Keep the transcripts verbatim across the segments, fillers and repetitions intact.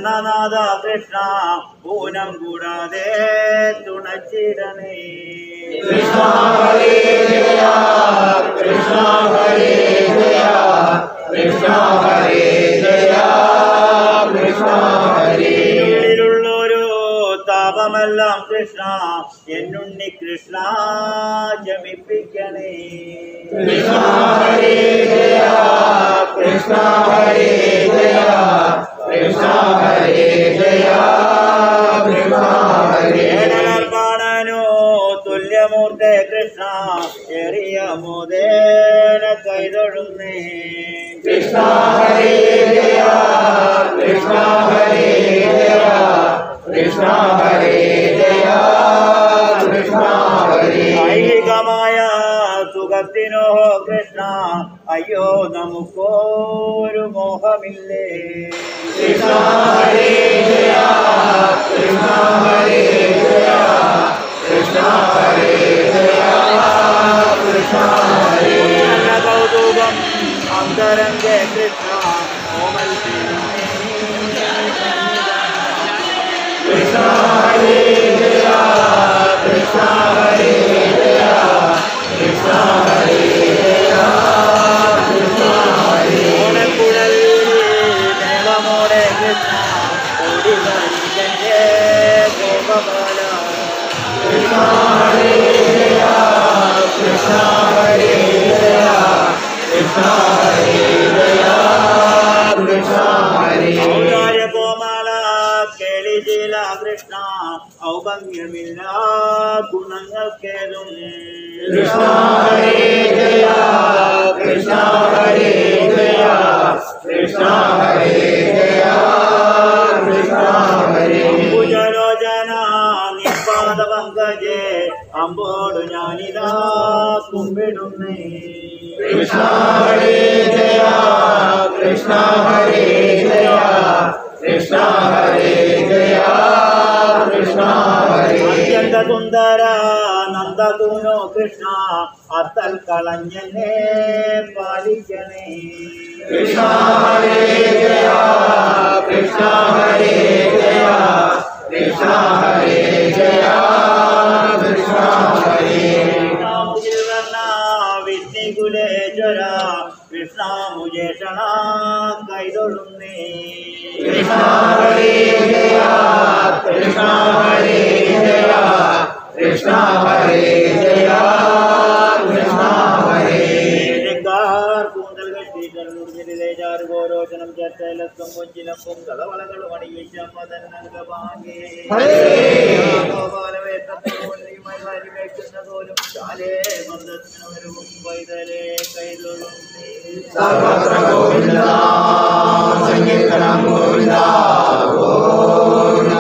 കർണനാഥ കൃഷ്ണ പൂനം കൂടാതെ തുണച്ചിടണേ. കൃഷ്ണ ഹരേ ജയ കൃഷ്ണ ഹരേ ജയ കൃഷ്ണ ഹരേ ജയ കൃഷ്ണ ഹരേ. ഉള്ളിലുള്ളൊരു താപമെല്ലാം കൃഷ്ണ എന്നുണ്ണി കൃഷ്ണ ശമിപ്പിക്കണേ. കൃഷ്ണ ഹരേ ജയ കൃഷ്ണ ഹരേ ജയ കൃഷ്ണ ഹരേ ജയ കൃഷ്ണ ഹരേ. കാണാനോ തുല്യമൂർത്തെ കൃഷ്ണ എറിയ മുതേന കൈതൊഴുന്നേ. കൃഷ്ണ ഹരേ ജയ കൃഷ്ണ ഹരേ ജയ കൃഷ്ണ ഹരേ ജയ കൃഷ്ണ ഹരേ. ഐഹികമായ സുഖത്തിനോ കൃഷ്ണ അയ്യോ നമുക്കൊരു മോഹമില്ലേ. കൃഷ്ണ ഹരേ ജയ കൃഷ്ണ ഹരേ ജയ കൃഷ്ണ ഹരേ ജയ കൃഷ്ണ ഹരേ. കൗതുകം അന്തരംഗേ കൃഷ്ണ കോമൽ കൃഷ്ണ ഹരേ ജയ കൃഷ്ണ ഹരേ ജയ കൃഷ്ണ ഹരേ ജയ കൃഷ്ണ ഹരേ. ഓണക്കുഴൽ ദേവമോടെ കൃഷ്ണ ഓടിവരികന്റെ ഗോപബാല. കൃഷ്ണ ഹരേ ജയ കൃഷ്ണ ഹരേ ജയ കൃഷ്ണ ഹരേ ജയ കൃഷ്ണ ഹരേ. ഔദാര്യ കോമള കേളിശീല കൃഷ്ണ ഔഭംഗ്യമില്ല ഗുണങ്ങൾക്കേതും. കൃഷ്ണ ഹരേ ജയ കൃഷ്ണ ഹരേ ജയ കൃഷ്ണ ഹരേ ജയ കൃഷ്ണ ഹരേ. അംബുജലോചന നിപാത പങ്കജേ അമ്പോടു ഞാനിതാ കുമ്പിടുന്നേ. കൃഷ്ണ ഹരേ ജയ കൃഷ്ണ ഹരേ ജയ കൃഷ്ണ ഹരേ ജയ കൃഷ്ണ ഹരേ. അത്യന്ത സുന്ദര നന്ദതൂനോ കൃഷ്ണ അത്തൽ കളഞ്ഞനെ പാലിക്കണേ. കൃഷ്ണ ഹരേ ജയ കൃഷ്ണ ഹരേ ജയ കൃഷ്ണ ഹരേ ജയ കൃഷ്ണ ഹരേ. വിഷ്ണുകുലേശ്വര കൃഷ്ണ മുജേഷണ കൈതൊഴുന്നേ. കൃഷ്ണ ഹരേ ജയ കൃഷ്ണ ഹരേ ജയ കൃഷ്ണ ഹരേ ജയ കൃഷ്ണ ഹരേ. കൂന്തൽ കെട്ടിച്ചാറ് ഗോരോചനം ചേർത്തലത്തും കൊഞ്ചിലപ്പും കഥവളകളും അണിയിച്ചമ്മതന്നംഗഭാഗേ പോലും ചാലേ മന്ദത്തിനവരും വൈതലേ കൈതൊഴുന്നേ. സർവത്ര ഗോവിന്ദ സങ്കീർത്തനം ഗോവിന്ദ ഗോവിന്ദ.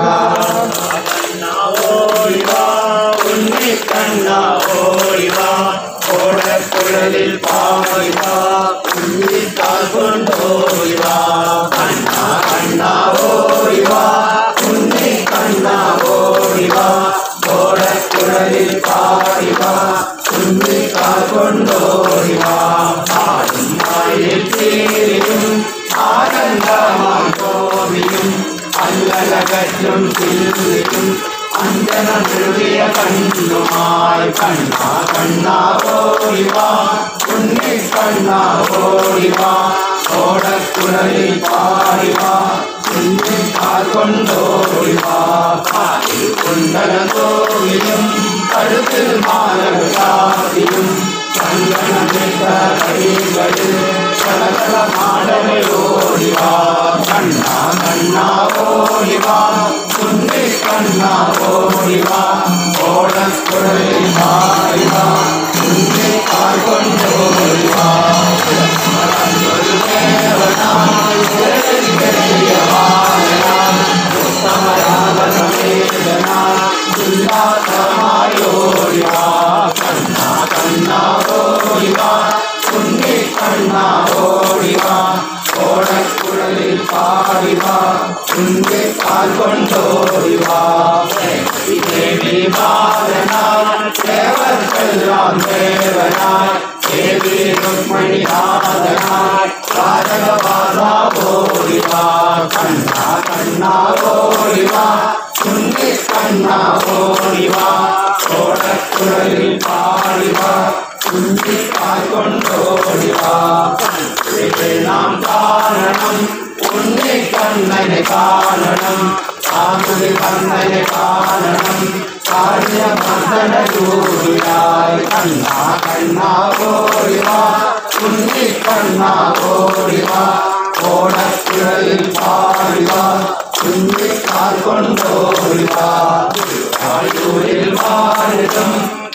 ഓടിവാ ഉണ്ണിക്കണ്ണ ഓടിവാ ഓടക്കുഴലിൽ പാടിവാ ഉണ്ണിക്കാൽ കൊണ്ടോടിവാ. കണ്ണ കണ്ണ ഓടിവാ ഉണ്ണിക്കണ്ണ ഓടിവാ ഓടക്കുഴലിൽ പാടിവാ ഉണ്ണിക്കാൽ കൊണ്ടോടിവാ. ആടും മയിൽ തീരും ആനന്ദമായി കോവിലും അല്ലലകറ്റും തില്ലിലും അഞ്ജനമെഴുതിയ കണ്ണുമായി. കണ്ണ കണ്ണ ഓടിവാ ഉണ്ണിക്കണ്ണ ഓടിവാ ഓടക്കുഴലിൽ പാടിവാ ഉണ്ണിക്കാൽ കൊണ്ടോടിവാ. കാലിൽ കുണ്ടല കോവിലും കഴുത്തിൽ മാലകാതിലും ചന്ദനമിട്ട കൈകളിൽ ശലകല മാടലോടിവാ. കണ്ണ കണ്ണ ഓടിവാ ഉണ്ണിക്കണ്ണ ഓടിവാ ഓടക്കുഴലിൽ പാടിവാ ഉണ്ണിക്കാൽ കൊണ്ടോടിവാ. ഉല്ലാസമായോടിവാ. കണ്ണ കണ്ണ ഓടിവാ ഉണ്ണിക്കണ്ണ ഓടിവാ ഓടക്കുഴലിൽ പാടിവാ ഉണ്ണിക്കാൽ കൊണ്ടോടിവാ. ദേവി ബാലനാ ദേവർക്കെല്ലാം ദേവനാ ഏക രുക്മിണിനാഥനായി രാജകവാസാവോടിവാ കണ്ണ കണ്ണ ഓടിവാ ഉണ്ണിക്കണ്ണോടിവാ ഓടക്കുഴലിൽ പാടിവാ ഉണ്ണിക്കാൽ കൊണ്ടോടിവാ നാം കാണണം ഉണ്ണിക്കണ്ണനെ കാണണം ആമതി കണ്ണനെ കാണണം കാഴ്യമർദ്ദനൂരിയായി കണ്ണ കണ്ണ ഓടിവാ ഉണ്ണിക്കണ്ണ ഓടിവാ ഓടക്കുഴലിൽ പാടിവാ ഉണ്ണിക്കാൽ കൊണ്ടോടിവാ ആയൂരിൽ മാരുതം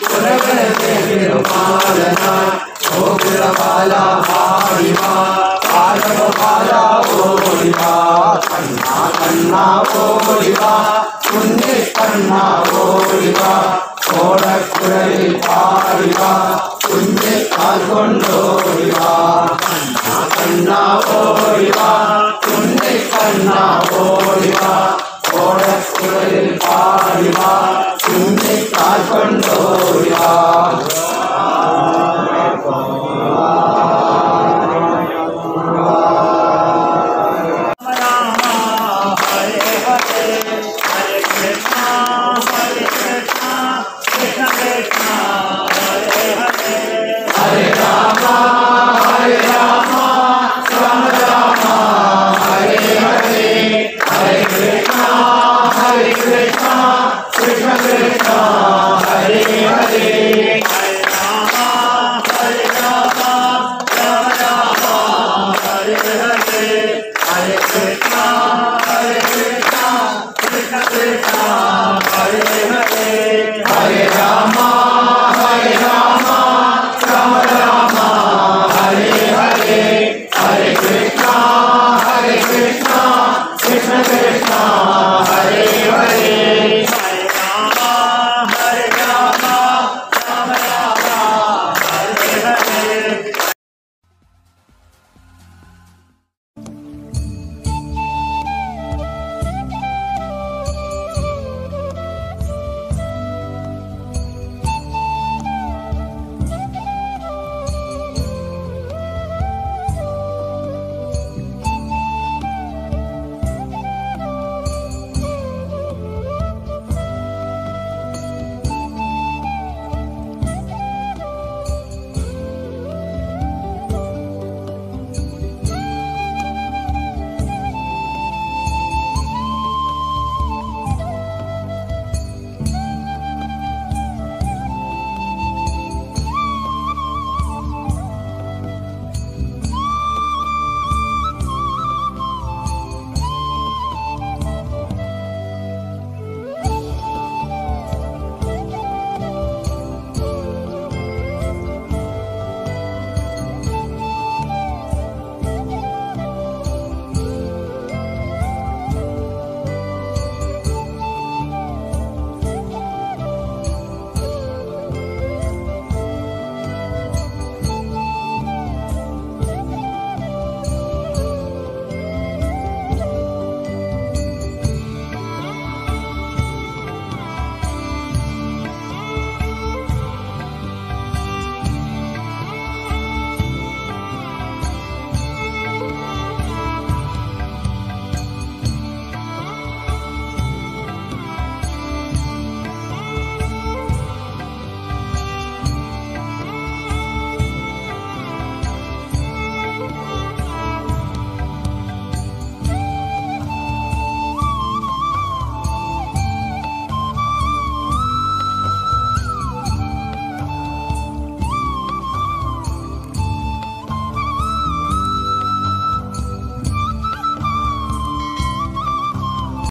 പുരകരമാലനായി ഗോപുരപാല പാടിവാ പാലപാല ഓടിവാ കണ്ണ കണ്ണ ഓടിവാ ഉണ്ണിക്കണ്ണ ഓടിവാ ഓടക്കുഴലിൽ പാടിവാ ഉണ്ണിക്കാൽ കൊണ്ടോടിവാ കണ്ണ കണ്ണ ഓടിവാ ഉണ്ണിക്കണ്ണ ഓടിവാ ഓടക്കുഴലിൽ പാടിവാ ഉണ്ണിക്കാൽ കൊണ്ടോടിവാ